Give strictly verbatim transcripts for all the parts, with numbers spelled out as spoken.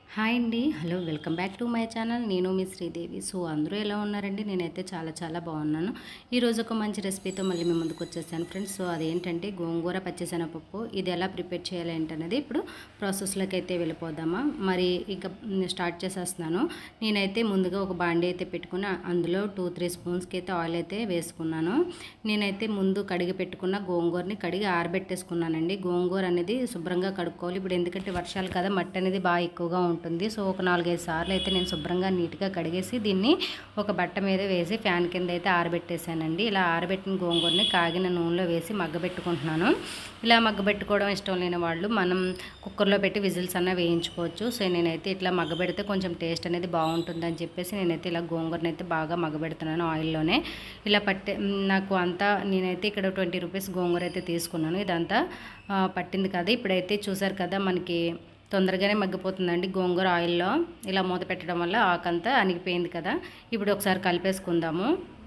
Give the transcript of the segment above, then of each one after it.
Hi అండి. Hello welcome back to my channel. నేను మీ శ్రీదేవి. సో అందరూ ఎలా ఉన్నారండి? నేనైతే చాలా చాలా బాగున్నాను. ఈరోజు ఒక మంచి రెసిపీతో మళ్ళీ మీ ముందుకు వచ్చేసాను ఫ్రెండ్స్. సో అదేంటంటే గోంగూర పచ్చిశనగపప్పు. ఇది ఎలా ప్రిపేర్ చేయాలి ఏంటనేది ఇప్పుడు ప్రాసెస్లోకి అయితే వెళ్ళిపోదామా. మరి ఇక స్టార్ట్ చేసేస్తున్నాను. నేనైతే ముందుగా ఒక బాండీ అయితే పెట్టుకుని అందులో టూ త్రీ స్పూన్స్కి అయితే ఆయిల్ అయితే వేసుకున్నాను. నేనైతే ముందు కడిగి పెట్టుకున్న గోంగూరని కడిగి ఆరబెట్టేసుకున్నానండి. గోంగూర అనేది శుభ్రంగా కడుక్కోవాలి. ఇప్పుడు ఎందుకంటే వర్షాలు కదా, మట్టి అనేది బాగా ఎక్కువగా ఉంటుంది. సో ఒక నాలుగైదు సార్లు అయితే నేను శుభ్రంగా నీట్గా కడిగేసి దీన్ని ఒక బట్ట మీద వేసి ఫ్యాన్ కింద అయితే ఆరబెట్టేశానండి. ఇలా ఆరబెట్టిన గోంగూరని కాగిన నూనెలో వేసి మగ్గబెట్టుకుంటున్నాను. ఇలా మగ్గబెట్టుకోవడం ఇష్టం లేని వాళ్ళు మనం కుక్కర్లో పెట్టి విజిల్స్ అన్న వేయించుకోవచ్చు. సో నేనైతే ఇట్లా మగ్గబెడితే కొంచెం టేస్ట్ అనేది బాగుంటుందని చెప్పేసి నేనైతే ఇలా గోంగూరని అయితే బాగా మగ్గబెడుతున్నాను ఆయిల్లోనే. ఇలా పట్టే నాకు అంతా నేనైతే ఇక్కడ ట్వంటీ రూపీస్ గోంగూర అయితే తీసుకున్నాను. ఇదంతా పట్టింది కదా. ఇప్పుడైతే చూసారు కదా, మనకి తొందరగానే మగ్గిపోతుందండి గోంగూర ఆయిల్లో. ఇలా మూత పెట్టడం వల్ల ఆకంతా అణిగిపోయింది కదా. ఇప్పుడు ఒకసారి కలిపేసుకుందాము.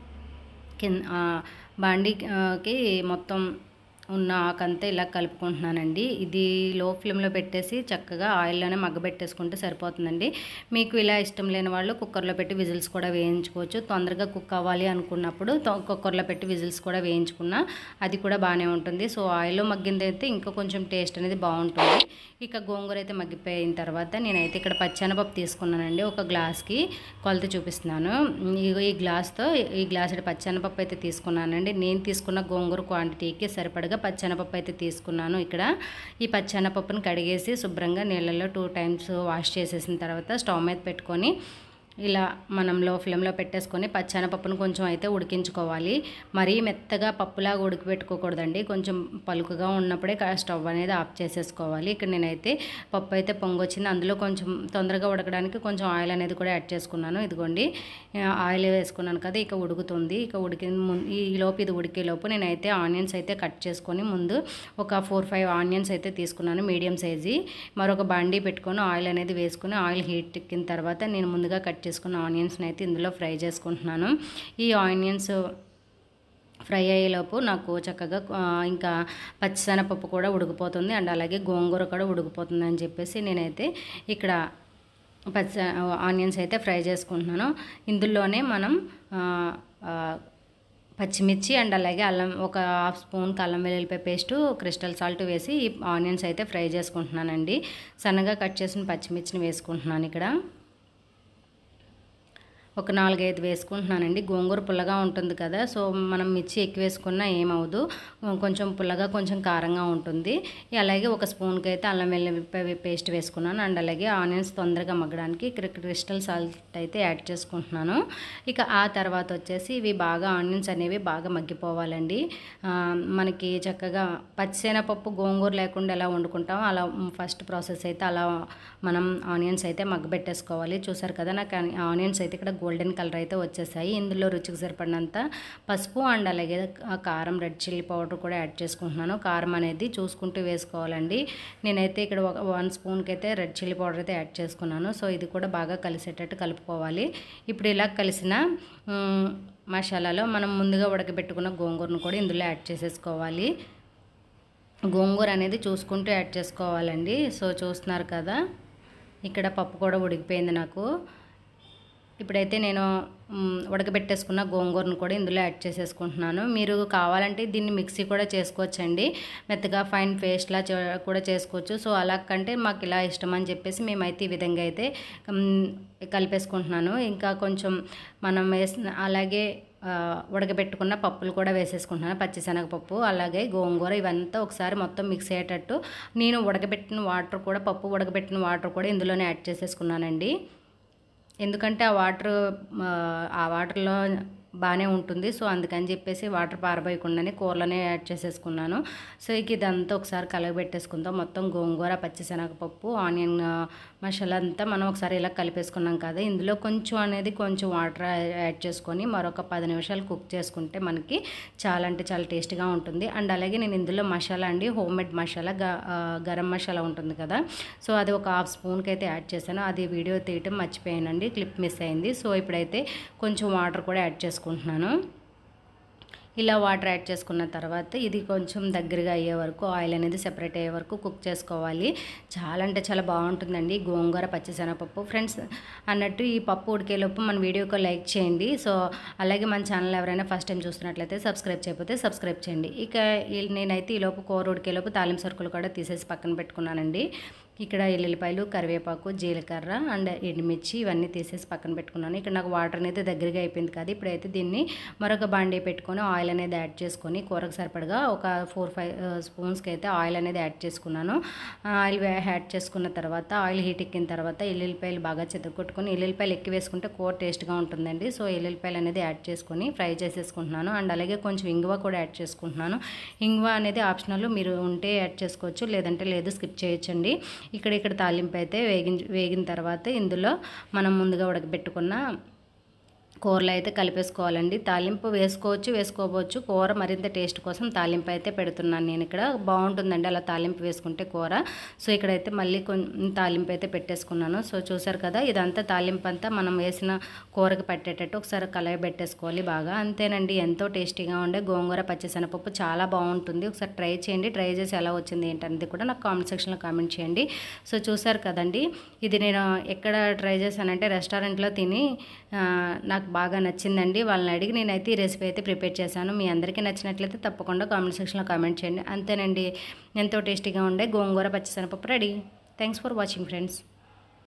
కింద బాండీకి మొత్తం ఉన్న ఆకంతా ఇలా కలుపుకుంటున్నానండి. ఇది లో ఫ్లేమ్లో పెట్టేసి చక్కగా ఆయిల్లోనే మగ్గబెట్టేసుకుంటే సరిపోతుందండి. మీకు ఇలా ఇష్టం లేని వాళ్ళు కుక్కర్లో పెట్టి విజిల్స్ కూడా వేయించుకోవచ్చు. తొందరగా కుక్ అవ్వాలి అనుకున్నప్పుడు కుక్కర్లో పెట్టి విజిల్స్ కూడా వేయించుకున్నా అది కూడా బాగానే ఉంటుంది. సో ఆయిల్లో మగ్గింది అయితే ఇంకా కొంచెం టేస్ట్ అనేది బాగుంటుంది. ఇక గోంగూర అయితే మగ్గిపోయిన తర్వాత నేనైతే ఇక్కడ పచ్చెనపప్పు తీసుకున్నానండి. ఒక గ్లాస్కి కొలత చూపిస్తున్నాను. ఈ గ్లాస్తో ఈ గ్లాస్ పచ్చెనపప్పు అయితే తీసుకున్నానండి. నేను తీసుకున్న గోంగూర క్వాంటిటీకి సరిపడగా పచ్చెనపప్పు అయితే తీసుకున్నాను. ఇక్కడ ఈ పచ్చెనపప్పుని కడిగేసి శుభ్రంగా నీళ్ళల్లో టూ టైమ్స్ వాష్ చేసేసిన తర్వాత స్టవ్ మీద పెట్టుకొని ఇలా మనం లో ఫ్లేమ్లో పెట్టేసుకొని పచ్చెనపప్పును కొంచెం అయితే ఉడికించుకోవాలి. మరీ మెత్తగా పప్పులాగా ఉడికిపెట్టుకోకూడదండి. కొంచెం పలుకుగా ఉన్నప్పుడే స్టవ్ అనేది ఆఫ్ చేసేసుకోవాలి. ఇక్కడ నేనైతే పప్పు అయితే పొంగొచ్చింది. అందులో కొంచెం తొందరగా ఉడకడానికి కొంచెం ఆయిల్ అనేది కూడా యాడ్ చేసుకున్నాను. ఇదిగోండి ఆయిల్ వేసుకున్నాను కదా. ఇక ఉడుకుతుంది. ఇక ఉడికి ఈ లోపు ఇది ఉడికేలోపు నేనైతే ఆనియన్స్ అయితే కట్ చేసుకొని ముందు ఒక ఫోర్ ఫైవ్ ఆనియన్స్ అయితే తీసుకున్నాను, మీడియం సైజీ. మరొక బాండీ పెట్టుకొని ఆయిల్ అనేది వేసుకుని ఆయిల్ హీట్ ఎక్కిన తర్వాత నేను ముందుగా కట్ చేసుకున్న ఆనియన్స్ని అయితే ఇందులో ఫ్రై చేసుకుంటున్నాను. ఈ ఆనియన్స్ ఫ్రై అయ్యేలోపు నాకు చక్కగా ఇంకా పచ్చిశనగపప్పు కూడా ఉడికిపోతుంది అండ్ అలాగే గోంగూర కూడా ఉడికిపోతుంది అని చెప్పేసి నేనైతే ఇక్కడ పచ్చి ఆనియన్స్ అయితే ఫ్రై చేసుకుంటున్నాను. ఇందులోనే మనం పచ్చిమిర్చి అండ్ అలాగే అల్లం ఒక హాఫ్ స్పూన్ అల్లం వెల్లుల్లిపాయ పేస్టు, క్రిస్టల్ సాల్ట్ వేసి ఈ ఆనియన్స్ అయితే ఫ్రై చేసుకుంటున్నానండి. సన్నగా కట్ చేసిన పచ్చిమిర్చిని వేసుకుంటున్నాను. ఇక్కడ ఒక నాలుగైదు వేసుకుంటున్నానండి. గోంగూర పుల్లగా ఉంటుంది కదా, సో మనం మిర్చి ఎక్కువ వేసుకున్నా ఏమవుదు. కొంచెం పుల్లగా కొంచెం కారంగా ఉంటుంది. అలాగే ఒక స్పూన్కి అయితే అల్లం వెల్లుల్లిపాయ పేస్ట్ వేసుకున్నాను అండ్ అలాగే ఆనియన్స్ తొందరగా మగ్గడానికి క్రిస్టల్ సాల్ట్ అయితే యాడ్ చేసుకుంటున్నాను. ఇక ఆ తర్వాత వచ్చేసి ఇవి బాగా ఆనియన్స్ అనేవి బాగా మగ్గిపోవాలండి. మనకి చక్కగా పచ్చిశనగపప్పు గోంగూర లేకుండా ఎలా వండుకుంటామో అలా ఫస్ట్ ప్రాసెస్ అయితే అలా మనం ఆనియన్స్ అయితే మగ్గబెట్టేసుకోవాలి. చూసారు కదా, నాకు ఆనియన్స్ అయితే ఇక్కడ గోల్డెన్ కలర్ అయితే వచ్చేసాయి. ఇందులో రుచికి సరిపడినంత పసుపు అండ్ అలాగే కారం, రెడ్ చిల్లీ పౌడర్ కూడా యాడ్ చేసుకుంటున్నాను. కారం అనేది చూసుకుంటూ వేసుకోవాలండి. నేనైతే ఇక్కడ ఒక వన్ స్పూన్కి అయితే రెడ్ చిల్లీ పౌడర్ అయితే యాడ్ చేసుకున్నాను. సో ఇది కూడా బాగా కలిసేటట్టు కలుపుకోవాలి. ఇప్పుడు ఇలా కలిసిన మసాలాలో మనం ముందుగా ఉడకబెట్టుకున్న గోంగూరను కూడా ఇందులో యాడ్ చేసేసుకోవాలి. గోంగూర అనేది చూసుకుంటూ యాడ్ చేసుకోవాలండి. సో చూస్తున్నారు కదా, ఇక్కడ పప్పు కూడా ఉడికిపోయింది నాకు. ఇప్పుడైతే నేను ఉడకబెట్టేసుకున్న గోంగూరను కూడా ఇందులో యాడ్ చేసేసుకుంటున్నాను. మీరు కావాలంటే దీన్ని మిక్సీ కూడా చేసుకోవచ్చండి. మెత్తగా ఫైన్ పేస్ట్లా కూడా చేసుకోవచ్చు. సో అలా కంటే మాకు ఇలా ఇష్టం అని చెప్పేసి మేమైతే ఈ విధంగా అయితే కలిపేసుకుంటున్నాను. ఇంకా కొంచెం మనం వేసిన అలాగే ఉడకబెట్టుకున్న పప్పులు కూడా వేసేసుకుంటున్నాను. పచ్చిశనగపప్పు అలాగే గోంగూర ఇవంతా ఒకసారి మొత్తం మిక్స్ అయ్యేటట్టు నేను ఉడకబెట్టిన వాటర్ కూడా పప్పు ఉడకబెట్టిన వాటర్ కూడా ఇందులోనే యాడ్ చేసేసుకున్నానండి. ఎందుకంటే ఆ వాటర్ ఆ వాటర్లో బాగానే ఉంటుంది. సో అందుకని చెప్పేసి వాటర్ పారబోయకుండానే కూరలోనే యాడ్ చేసేసుకున్నాను. సో ఇక ఇదంతా ఒకసారి కలగబెట్టేసుకుందాం. మొత్తం గోంగూర, పచ్చిశనగపప్పు, ఆనియన్ మసాలా అంతా మనం ఒకసారి ఇలా కలిపేసుకున్నాం కదా. ఇందులో కొంచెం అనేది కొంచెం వాటర్ యాడ్ చేసుకొని మరొక పది నిమిషాలు కుక్ చేసుకుంటే మనకి చాలా అంటే చాలా టేస్ట్గా ఉంటుంది. అండ్ అలాగే నేను ఇందులో మసాలా అండి హోమ్ మేడ్ మసాలా గరం మసాలా ఉంటుంది కదా, సో అది ఒక హాఫ్ స్పూన్కి అయితే యాడ్ చేశాను. అది వీడియో తీయటం మర్చిపోయానండి, క్లిప్ మిస్ అయింది. సో ఇప్పుడైతే కొంచెం వాటర్ కూడా యాడ్ చేసుకుంటున్నాను. ఇలా వాటర్ యాడ్ చేసుకున్న తర్వాత ఇది కొంచెం దగ్గరగా అయ్యే వరకు ఆయిల్ అనేది సెపరేట్ అయ్యే వరకు కుక్ చేసుకోవాలి. చాలా అంటే చాలా బాగుంటుందండి గోంగూర పచ్చిశనగపప్పు. ఫ్రెండ్స్ అన్నట్టు ఈ పప్పు ఉడికేలోపు మన వీడియోకి లైక్ చేయండి. సో అలాగే మన ఛానల్ ఎవరైనా ఫస్ట్ టైం చూస్తున్నట్లయితే సబ్స్క్రైబ్ చేయకపోతే సబ్స్క్రైబ్ చేయండి. ఇక నేనైతే ఈలోపు కూర ఉడికేలోపు తాలింపు సరుకులు కూడా తీసేసి పక్కన పెట్టుకున్నానండి. ఇక్కడ ఎల్లుల్లిపాయలు, కరివేపాకు, జీలకర్ర అండ్ ఎండుమిర్చి ఇవన్నీ తీసేసి పక్కన పెట్టుకున్నాను. ఇక్కడ నాకు వాటర్ అనేది దగ్గరగా అయిపోయింది కదా. ఇప్పుడైతే దీన్ని మరొక బాండీ పెట్టుకొని ఆయిల్ అనేది యాడ్ చేసుకొని కూరకు సరిపడగా ఒక ఫోర్ ఫైవ్ స్పూన్స్కి అయితే ఆయిల్ అనేది యాడ్ చేసుకున్నాను. ఆయిల్ యాడ్ చేసుకున్న తర్వాత ఆయిల్ హీట్ ఎక్కిన తర్వాత ఎల్లుల్లిపాయలు బాగా చెదగొట్టుకొని, ఎల్లుల్లిపాయలు ఎక్కువ వేసుకుంటే కూర టేస్ట్గా ఉంటుందండి. సో ఎల్లుల్లిపాయలు అనేది యాడ్ చేసుకొని ఫ్రై చేసేసుకుంటున్నాను. అండ్ అలాగే కొంచెం ఇంగువ కూడా యాడ్ చేసుకుంటున్నాను. ఇంగువ అనేది ఆప్షనల్, మీరు ఉంటే యాడ్ చేసుకోవచ్చు, లేదంటే లేదు స్కిప్ చేయొచ్చండి. ఇక్కడ ఇక్కడ తాలింపు అయితే వేగి వేగిన తర్వాత ఇందులో మనం ముందుగా ఉడకబెట్టుకున్న కూరలో అయితే కలిపేసుకోవాలండి. తాలింపు వేసుకోవచ్చు, వేసుకోవచ్చు. కూర మరింత టేస్ట్ కోసం తాలింపు అయితే పెడుతున్నాను నేను ఇక్కడ. బాగుంటుందండి అలా తాలింపు వేసుకుంటే కూర. సో ఇక్కడైతే మళ్ళీ కొంచెం తాలింపు అయితే పెట్టేసుకున్నాను. సో చూసారు కదా, ఇదంతా తాలింపు అంతా మనం వేసిన కూరకి పట్టేటట్టు ఒకసారి కలయి పెట్టేసుకోవాలి బాగా. అంతేనండి, ఎంతో టేస్టీగా ఉండే గోంగూర పచ్చిశనగపప్పు చాలా బాగుంటుంది. ఒకసారి ట్రై చేయండి. ట్రై చేసి ఎలా వచ్చింది ఏంటనేది కూడా నాకు కామెంట్ సెక్షన్లో కామెంట్ చేయండి. సో చూసారు కదండి, ఇది నేను ఎక్కడ ట్రై చేశానంటే రెస్టారెంట్లో తిని నాకు బాగా నచ్చిందండి. వాళ్ళని అడిగి నేనైతే ఈ రెసిపీ అయితే ప్రిపేర్ చేశాను. మీ అందరికీ నచ్చినట్లయితే తప్పకుండా కామెంట్ సెక్షన్లో కామెంట్ చేయండి. అంతేనండి, ఎంతో టేస్టీగా ఉండే గోంగూర పచ్చిశనగపప్పు ready. Thanks for watching friends.